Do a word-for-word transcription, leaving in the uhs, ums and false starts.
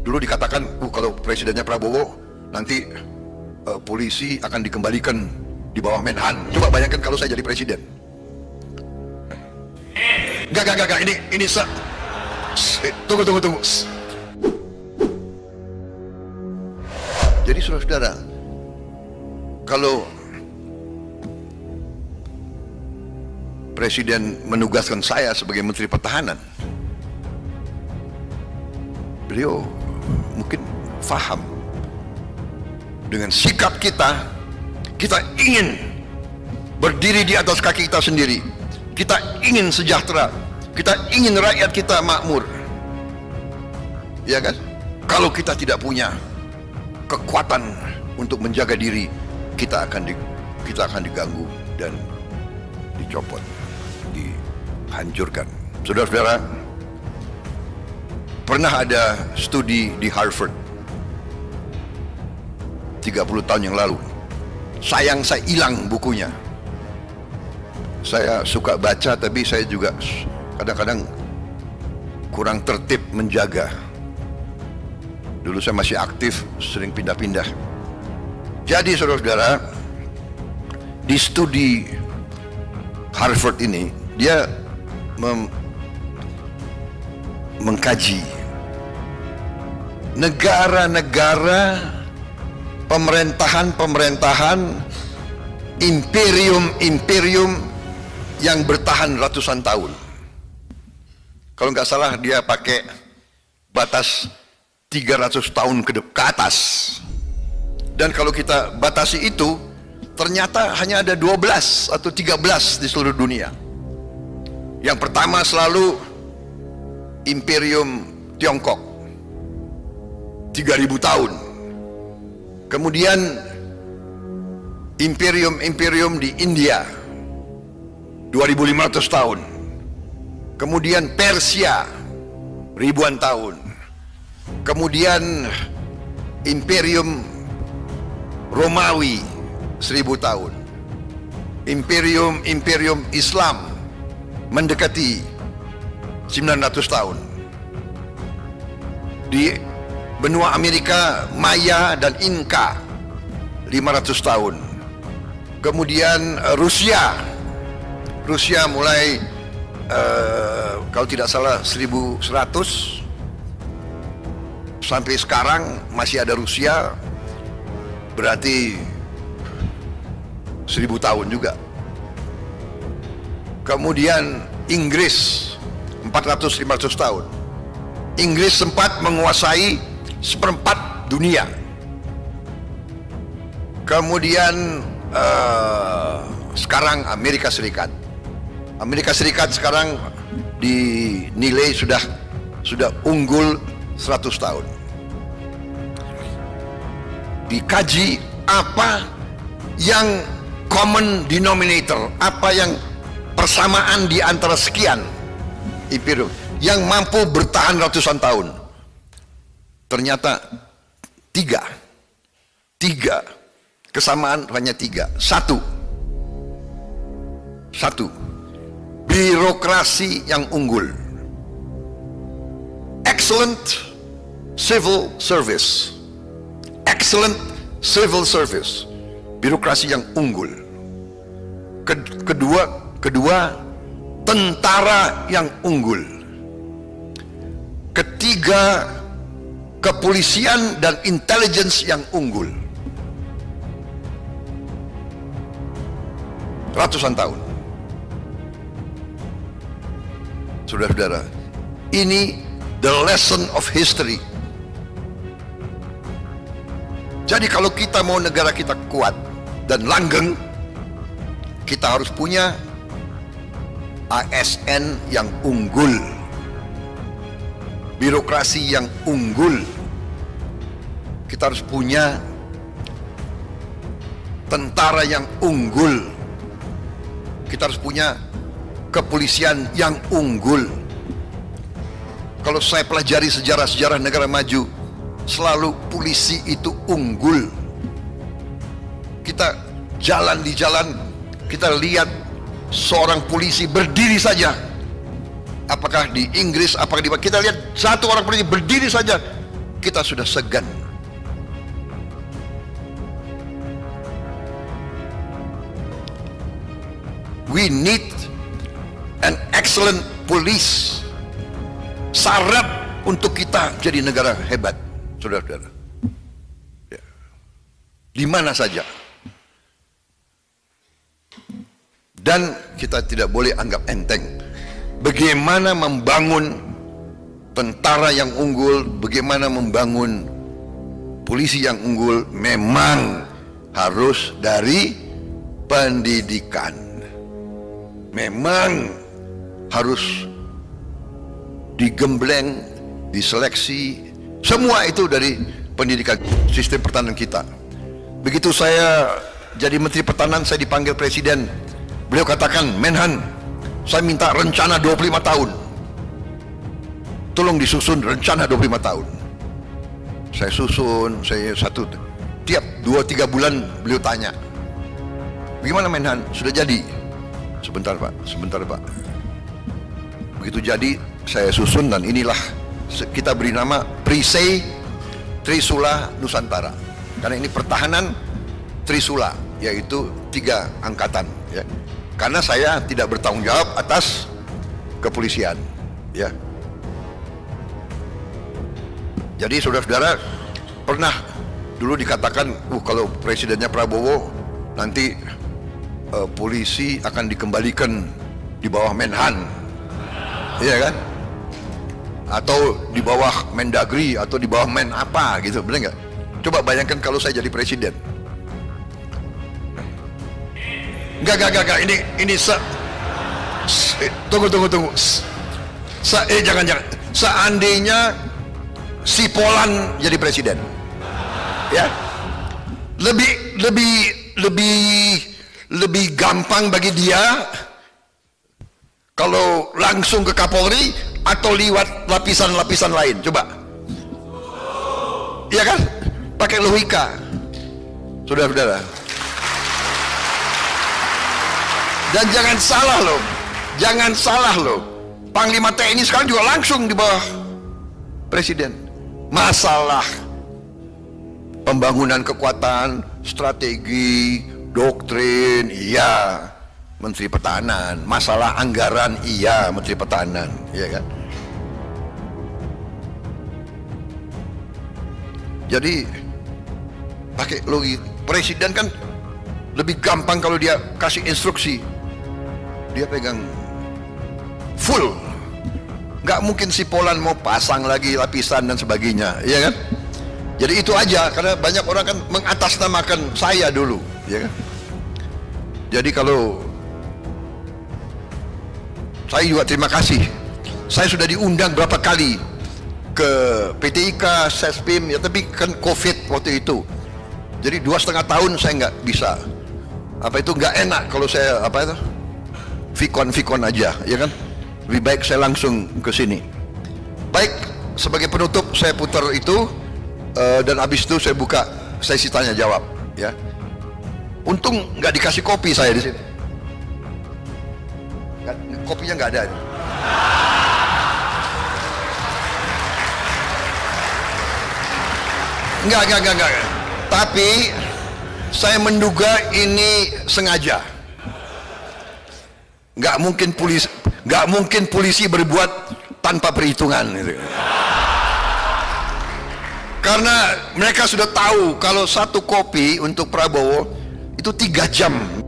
dulu dikatakan, uh, kalau presidennya Prabowo nanti uh, polisi akan dikembalikan di bawah Menhan. Coba bayangkan kalau saya jadi presiden. Gak, gak, gak, gak. Ini, ini se... Tunggu, tunggu, tunggu. Jadi saudara-saudara, kalau presiden menugaskan saya sebagai Menteri Pertahanan, beliau mungkin faham dengan sikap kita, kita ingin berdiri di atas kaki kita sendiri, kita ingin sejahtera, kita ingin rakyat kita makmur, ya kan? Kalau kita tidak punya kekuatan untuk menjaga diri, kita akan di, kita akan diganggu dan dicopot, dihancurkan. Saudara-saudara, pernah ada studi di Harvard tiga puluh tahun yang lalu. Sayang saya hilang bukunya. Saya suka baca, tapi saya juga kadang-kadang kurang tertib menjaga. Dulu saya masih aktif, sering pindah-pindah. Jadi saudara-saudara, di studi Harvard ini, dia mem mengkaji negara-negara, pemerintahan-pemerintahan, imperium-imperium yang bertahan ratusan tahun. Kalau nggak salah dia pakai batas tiga ratus tahun ke, ke atas. Dan kalau kita batasi itu, ternyata hanya ada dua belas atau tiga belas di seluruh dunia. Yang pertama selalu Imperium Tiongkok, tiga ribu tahun. Kemudian imperium-imperium di India, dua ribu lima ratus tahun. Kemudian Persia, ribuan tahun. Kemudian Imperium Romawi, seribu tahun. Imperium-imperium Islam mendekati sembilan ratus tahun. Di benua Amerika, Maya dan Inka, lima ratus tahun. Kemudian Rusia, Rusia mulai uh, kalau tidak salah seribu seratus sampai sekarang masih ada Rusia, berarti seribu tahun juga. Kemudian Inggris, empat ratus lima ratus tahun. Inggris sempat menguasai seperempat dunia. Kemudian uh, sekarang Amerika Serikat. Amerika Serikat sekarang dinilai sudah sudah unggul seratus tahun. Dikaji apa yang common denominator, apa yang persamaan di antara sekian imperium yang mampu bertahan ratusan tahun. Ternyata tiga, tiga kesamaan, hanya tiga. Satu, satu birokrasi yang unggul, excellent civil service, excellent civil service, birokrasi yang unggul. Kedua, kedua tentara yang unggul. Ketiga, kepolisian dan intelligence yang unggul. Ratusan tahun. Saudara-saudara, ini the lesson of history. Jadi kalau kita mau negara kita kuat dan langgeng, kita harus punya A S N yang unggul, birokrasi yang unggul. Kita harus punya tentara yang unggul. Kita harus punya kepolisian yang unggul. Kalau saya pelajari sejarah-sejarah negara maju, selalu polisi itu unggul. Kita jalan di jalan, kita lihat seorang polisi berdiri saja. Apakah di Inggris, apakah di kita lihat satu orang polisi berdiri saja, kita sudah segan. We need an excellent police. Syarat untuk kita jadi negara hebat, saudara-saudara. Ya. Di mana saja. Dan kita tidak boleh anggap enteng bagaimana membangun tentara yang unggul, bagaimana membangun polisi yang unggul. Memang harus dari pendidikan. Memang harus digembleng, diseleksi, semua itu dari pendidikan, sistem pertahanan kita. Begitu saya jadi Menteri Pertahanan, saya dipanggil Presiden. Beliau katakan, Menhan, saya minta rencana dua puluh lima tahun. Tolong disusun rencana dua puluh lima tahun. Saya susun, saya satu, tiap dua tiga bulan beliau tanya, bagaimana Menhan, sudah jadi? Sebentar Pak, sebentar Pak. Begitu jadi, saya susun dan inilah kita beri nama Perisai Trisula Nusantara. Karena ini pertahanan Trisula, yaitu tiga angkatan. Ya. Karena saya tidak bertanggung jawab atas kepolisian. Ya. Jadi saudara-saudara, pernah dulu dikatakan, uh, kalau presidennya Prabowo nanti uh, polisi akan dikembalikan di bawah Menhan, iya kan? Atau di bawah Mendagri atau di bawah Men apa gitu, benar nggak? Coba bayangkan kalau saya jadi presiden. Enggak, enggak, enggak, enggak. Ini, ini se, se tunggu, tunggu, tunggu. Se, eh, jangan, jangan. Seandainya si Polan jadi presiden, ya, lebih, lebih, lebih, lebih gampang bagi dia kalau langsung ke Kapolri atau lewat lapisan-lapisan lain. Coba, iya kan? Pakai logika, saudara-saudara. Dan jangan salah loh, jangan salah loh. Panglima T N I sekarang juga langsung di bawah presiden. Masalah pembangunan kekuatan, strategi, doktrin, iya Menteri Pertahanan. Masalah anggaran, iya Menteri Pertahanan, iya kan? Jadi pakai logika. Presiden kan lebih gampang kalau dia kasih instruksi, dia pegang full. Nggak mungkin si Polan mau pasang lagi lapisan dan sebagainya, ya kan? Jadi itu aja, karena banyak orang kan mengatasnamakan saya dulu, ya kan? Jadi kalau saya juga terima kasih, saya sudah diundang berapa kali ke P T I K, Sespim, ya, tapi kan COVID waktu itu. Jadi dua setengah tahun saya nggak bisa. Apa itu nggak enak kalau saya apa itu vikon-vikon aja, ya kan? Lebih baik saya langsung ke sini. Baik, sebagai penutup saya putar itu, uh, dan habis itu saya buka sesi tanya jawab, ya. Untung nggak dikasih kopi saya di sini. Kopinya nggak ada. Enggak, enggak, enggak, enggak. Tapi saya menduga ini sengaja. Nggak mungkin polisi, nggak mungkin polisi berbuat tanpa perhitungan gitu. Karena mereka sudah tahu kalau satu kopi untuk Prabowo itu tiga jam